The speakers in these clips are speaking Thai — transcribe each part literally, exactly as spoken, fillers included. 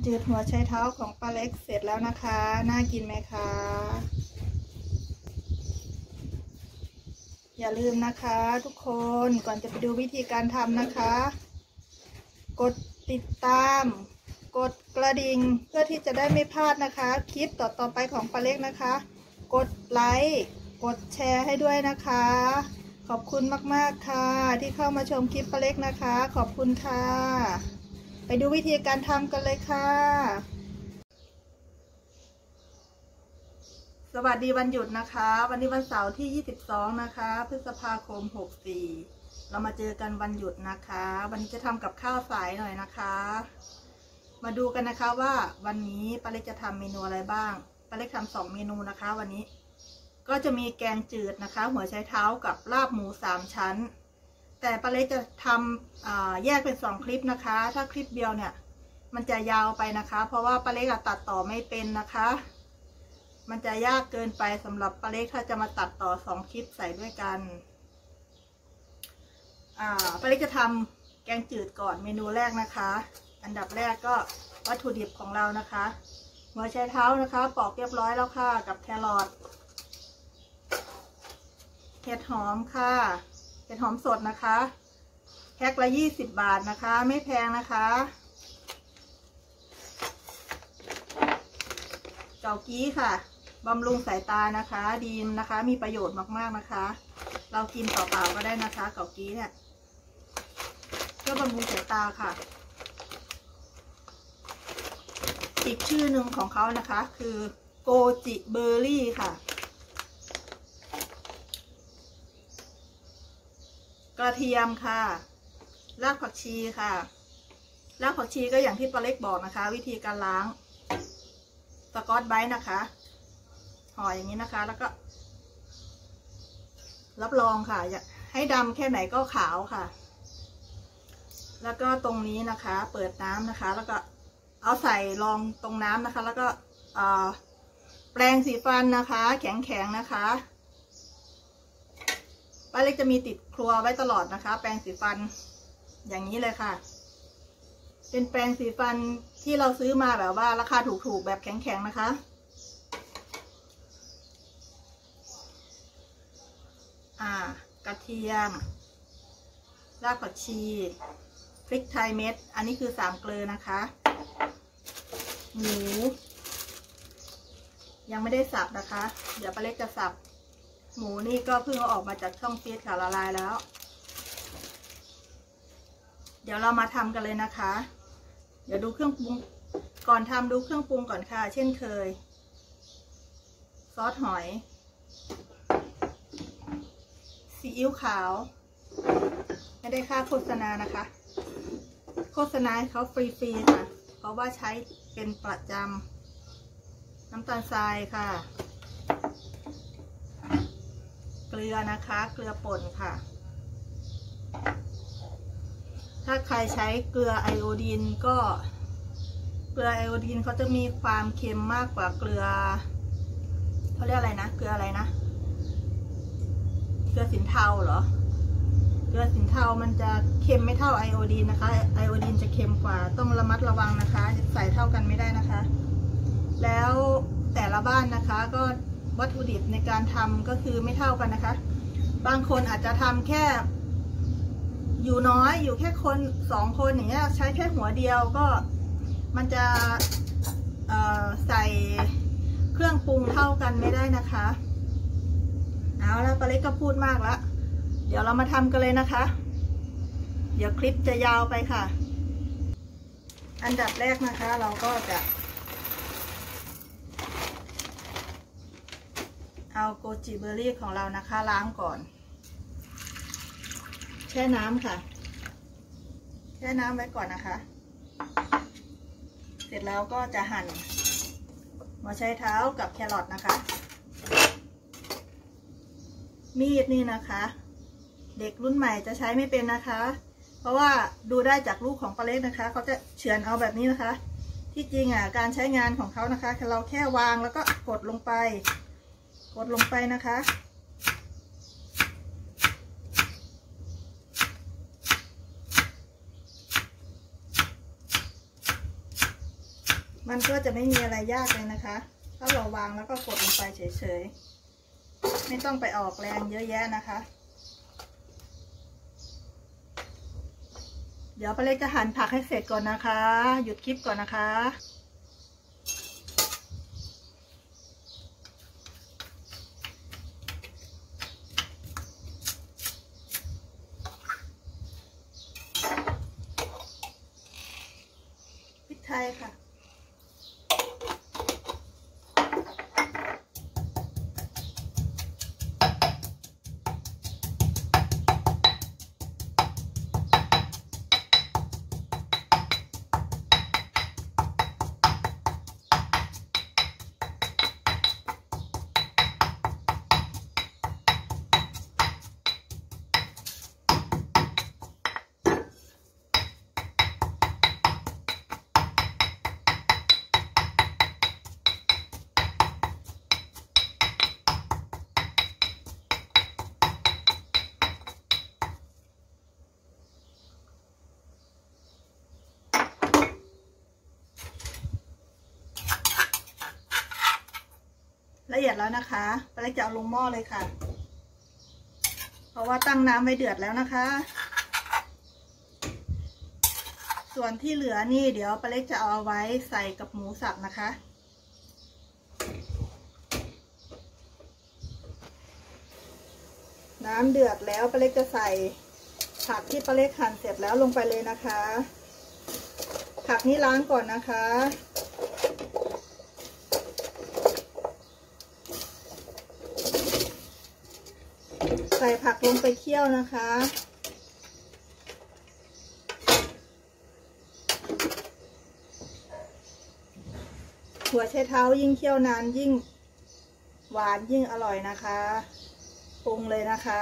จืดหัวไชเท้าของป้าเล็กเสร็จแล้วนะคะน่ากินไหมคะอย่าลืมนะคะทุกคนก่อนจะไปดูวิธีการทำนะคะกดติดตามกดกระดิ่งเพื่อที่จะได้ไม่พลาดนะคะคลิปต่อๆไปของป้าเล็กนะคะกดไลค์กดแชร์ให้ด้วยนะคะขอบคุณมากๆค่ะที่เข้ามาชมคลิปป้าเล็กนะคะขอบคุณค่ะไปดูวิธีการทำกันเลยค่ะสวัสดีวันหยุดนะคะวันนี้วันเสาร์ที่ยี่สิบสองนะคะพฤษภาคมหกสี่เรามาเจอกันวันหยุดนะคะวันนี้จะทำกับข้าวสายหน่อยนะคะมาดูกันนะคะว่าวันนี้ป้าเล็กจะทำเมนูอะไรบ้างป้าเล็กทำสองเมนูนะคะวันนี้ก็จะมีแกงจืดนะคะหัวไชเท้ากับลาบหมูสามชั้นแต่ป้าเล็กจะทำแยกเป็นสองคลิปนะคะถ้าคลิปเดียวเนี่ยมันจะยาวไปนะคะเพราะว่าป้าเล็กตัดต่อไม่เป็นนะคะมันจะยากเกินไปสำหรับป้าเล็กถ้าจะมาตัดต่อสองคลิปใส่ด้วยกันป้าเล็กจะทำแกงจืดก่อนเมนูแรกนะคะอันดับแรกก็วัตถุดิบของเรานะคะหัวไชเท้านะคะปอกเรียบร้อยแล้วค่ะกับแครอทเห็ดหอมค่ะเห็ดหอมสดนะคะแพ็คละยี่สิบบาทนะคะไม่แพงนะคะเกากี้ค่ะบำรุงสายตานะคะดีนะคะมีประโยชน์มากๆนะคะเรากินเปล่าๆก็ได้นะคะเกากี้เนี่ยเพื่อบำรุงสายตาค่ะอีกชื่อหนึ่งของเขานะคะคือโกจิเบอร์รี่ค่ะกระเทียมค่ะรากผักชีค่ะรากผักชีก็อย่างที่ป้าเล็กบอกนะคะวิธีการล้างสกอตไบรท์นะคะห่ออย่างนี้นะคะแล้วก็รับรองค่ะอยากให้ดำแค่ไหนก็ขาวค่ะแล้วก็ตรงนี้นะคะเปิดน้ำนะคะแล้วก็เอาใส่รองตรงน้ำนะคะแล้วก็แปรงสีฟันนะคะแข็งๆนะคะป้าเล็กจะมีติดครัวไว้ตลอดนะคะแปรงสีฟันอย่างนี้เลยค่ะเป็นแปรงสีฟันที่เราซื้อมาแบบว่าราคาถูกๆแบบแข็งๆนะคะอ่ากระเทียมรากผักชีพริกไทยเม็ดอันนี้คือสามเกลือนะคะหมูยังไม่ได้สับนะคะเดี๋ยวป้าเล็กจะสับหมูนี่ก็เพิ่งเอาออกมาจากช่องฟรีซค่ะละลายแล้วเดี๋ยวเรามาทำกันเลยนะคะเดี๋ยวดูเครื่องปรุงก่อนทำดูเครื่องปรุงก่อนค่ะเช่นเคยซอสหอยซีอิ๊วขาวไม่ได้ค่าโฆษณานะคะโฆษณาเขาฟรีๆค่ะเพราะว่าใช้เป็นประจำน้ำตาลทรายค่ะเกลือนะคะเกลือป่นค่ะถ้าใครใช้เกลือไอโอดีนก็เกลือไอโอดีนเขาจะมีความเค็มมากกว่าเกลือเขาเรียกอะไรนะเกลืออะไรนะเกลือสินเทาเหรอเกลือสินเทามันจะเค็มไม่เท่าไอโอดีนนะคะไอโอดีนจะเค็มกว่าต้องระมัดระวังนะคะใส่เท่ากันไม่ได้นะคะแล้วแต่ละบ้านนะคะก็วัตถุดิบในการทำก็คือไม่เท่ากันนะคะบางคนอาจจะทำแค่อยู่น้อยอยู่แค่คนสองคนอย่างเงี้ยใช้แค่หัวเดียวก็มันจะใส่เครื่องปรุงเท่ากันไม่ได้นะคะเอาแล้วป้าเล็กก็พูดมากแล้วเดี๋ยวเรามาทำกันเลยนะคะเดี๋ยวคลิปจะยาวไปค่ะอันดับแรกนะคะเราก็จะเอาโกจิเบอร์รี่ของเรานะคะล้างก่อนแช่น้ำค่ะแช่น้ำไว้ก่อนนะคะเสร็จแล้วก็จะหั่นหัวไชเท้ากับแครอทนะคะมีดนี่นะคะเด็กรุ่นใหม่จะใช้ไม่เป็นนะคะเพราะว่าดูได้จากลูกของป้าเล็กนะคะเขาจะเฉือนเอาแบบนี้นะคะที่จริงอ่ะการใช้งานของเขานะคะเราแค่วางแล้วก็กดลงไปกดลงไปนะคะมันก็จะไม่มีอะไรยากเลยนะคะถ้าเราวางแล้วก็กดลงไปเฉยๆไม่ต้องไปออกแรงเยอะแยะนะคะเดี๋ยวป้าเล็กจะหั่นผักให้เสร็จก่อนนะคะหยุดคลิปก่อนนะคะพริกไทยค่ะละเอียดแล้วนะคะป้าเล็กจะเอาลงหม้อเลยค่ะเพราะว่าตั้งน้ำไว้เดือดแล้วนะคะส่วนที่เหลือนี่เดี๋ยวป้าเล็กจะเอาไว้ใส่กับหมูสับนะคะน้ำเดือดแล้วป้าเล็กจะใส่ผักที่ป้าเล็กหั่นเสร็จแล้วลงไปเลยนะคะผักนี้ล้างก่อนนะคะใส่ผักลงไปเคี่ยวนะคะหัวไชเท้ายิ่งเคี่ยวนานยิ่งหวานยิ่งอร่อยนะคะปรุงเลยนะคะ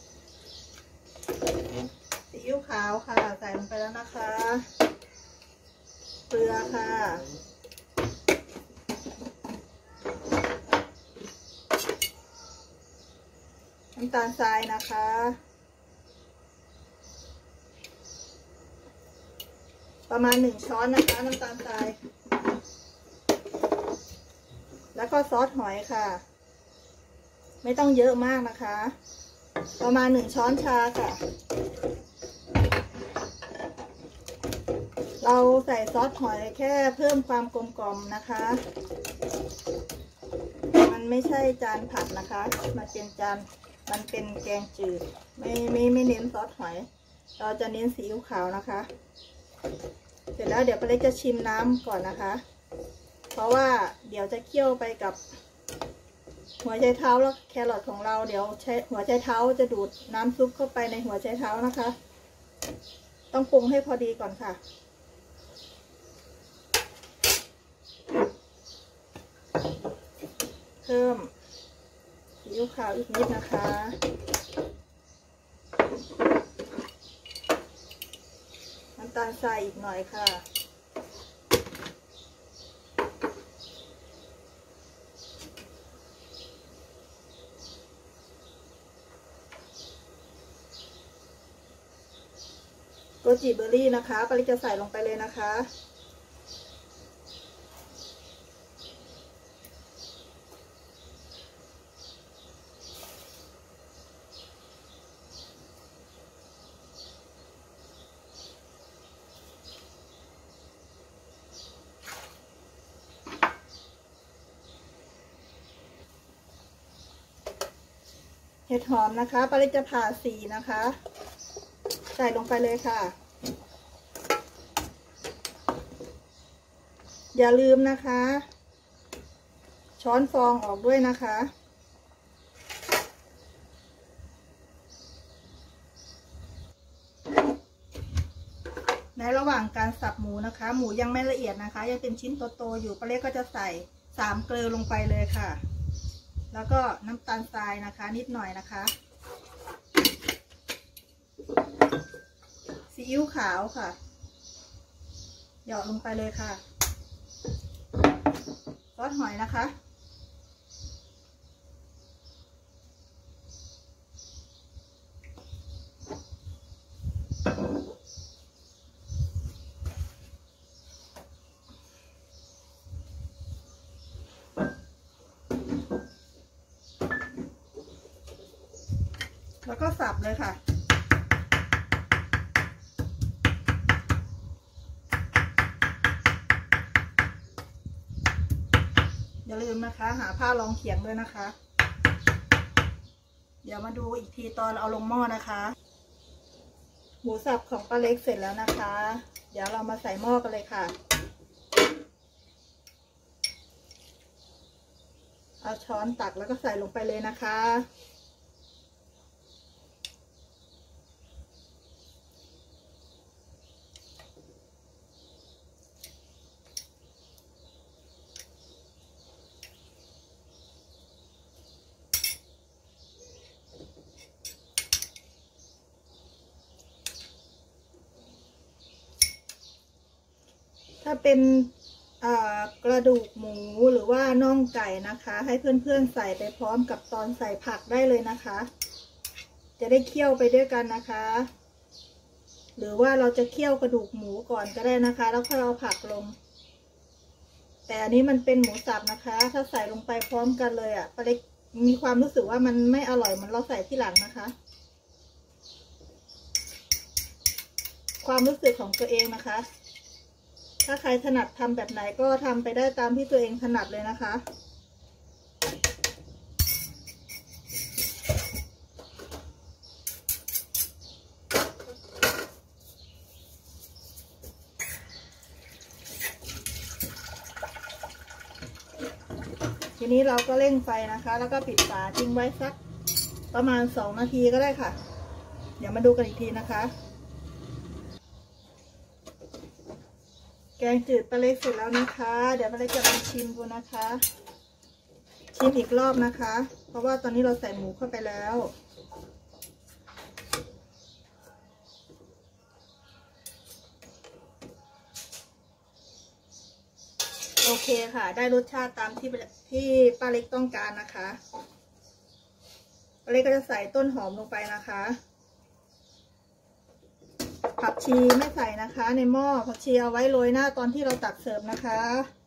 ซีอิ๊วขาวค่ะใส่ลงไปแล้วนะคะเกลือค่ะน้ำตาลทรายนะคะประมาณหนึ่งช้อนนะคะน้ำตาลทรายแล้วก็ซอสหอยค่ะไม่ต้องเยอะมากนะคะประมาณหนึ่งช้อนชาค่ะเราใส่ซอสหอยแค่เพิ่มความกลมกล่อมนะคะมันไม่ใช่จานผัดนะคะมันเป็นจานมันเป็นแกงจืดไม่ไม่ไม่เน้นซอสหอยเราจะเน้นซีอิ๊วขาวนะคะเสร็จแล้วเดี๋ยวป้าเล็กจะชิมน้ำก่อนนะคะเพราะว่าเดี๋ยวจะเคี่ยวไปกับหัวไชเท้าแล้วแครอทของเราเดี๋ยวหัวไชเท้าจะดูดน้ำซุปเข้าไปในหัวไชเท้านะคะต้องปรุงให้พอดีก่อนค่ะเพิ่มซีอิ๊วขาวอีกนิดนะคะน้ำตาลทรายอีกหน่อยค่ะโกจิเบอร์รี่นะคะป้าเล็กจะใส่ลงไปเลยนะคะเห็ดหอมนะคะป้าเล็กจะผ่าสีนะคะใส่ลงไปเลยค่ะอย่าลืมนะคะช้อนฟองออกด้วยนะคะในระหว่างการสับหมูนะคะหมูยังไม่ละเอียดนะคะยังเป็นชิ้นโตๆอยู่ป้าเล็กก็จะใส่สามเกลือลงไปเลยค่ะแล้วก็น้ำตาลทรายนะคะนิดหน่อยนะคะซีอิ๊วขาวค่ะหยอดลงไปเลยค่ะซอสหอยนะคะแล้วก็สับเลยค่ะอย่าลืมนะคะหาผ้ารองเขียงด้วยนะคะเดี๋ยวมาดูอีกทีตอนเอาลงหม้อนะคะหมูสับของป้าเล็กเสร็จแล้วนะคะเดี๋ยวเรามาใส่หม้อกันเลยค่ะเอาช้อนตักแล้วก็ใส่ลงไปเลยนะคะถ้าเป็นกระดูกหมูหรือว่าน่องไก่นะคะให้เพื่อนๆใส่ไปพร้อมกับตอนใส่ผักได้เลยนะคะจะได้เคี่ยวไปด้วยกันนะคะหรือว่าเราจะเคี่ยวกระดูกหมูก่อนก็ได้นะคะแล้วค่อยเอาผักลงแต่อันนี้มันเป็นหมูสับนะคะถ้าใส่ลงไปพร้อมกันเลยอ่ะป้าเล็กมีความรู้สึกว่ามันไม่อร่อยเหมือนเราใส่ที่หลังนะคะความรู้สึกของตัวเองนะคะถ้าใครถนัดทำแบบไหนก็ทำไปได้ตามที่ตัวเองถนัดเลยนะคะทีนี้เราก็เร่งไฟนะคะแล้วก็ปิดฝาทิ้งไว้สักประมาณสองนาทีก็ได้ค่ะเดี๋ยวมาดูกันอีกทีนะคะแกงจืดปลาเล็กเสร็จแล้วนะคะเดี๋ยวปลาเล็กจะลองชิมดูนะคะชิมอีกรอบนะคะเพราะว่าตอนนี้เราใส่หมูเข้าไปแล้วโอเคค่ะได้รสชาติตามที่ที่ป้าเล็กต้องการนะคะป้าเล็กก็จะใส่ต้นหอมลงไปนะคะผักชีไม่ใส่นะคะในหม้อผักชีเอาไว้โรยหน้าตอนที่เราตักเสิร์ฟนะคะ